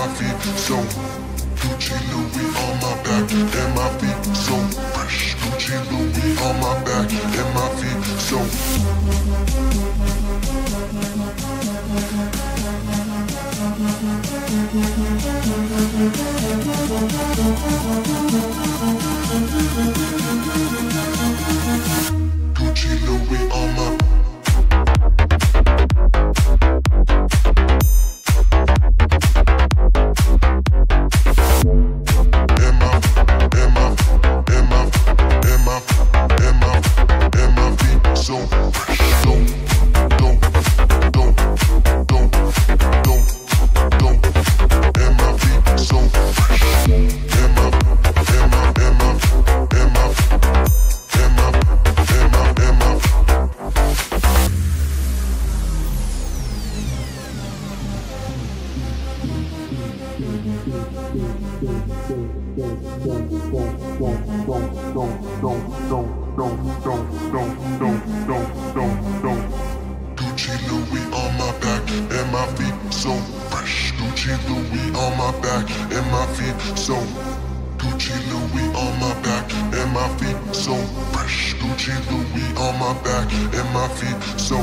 my feet so Gucci Louis on my back and my feet so fresh. Gucci Louis on my back and my feet so. Gucci Louis on my. Gucci Louis on my back and my feet so fresh. Gucci Louis on my back and my feet so. Gucci Louis on my back and my feet so fresh. Gucci Louis on my back and my feet so.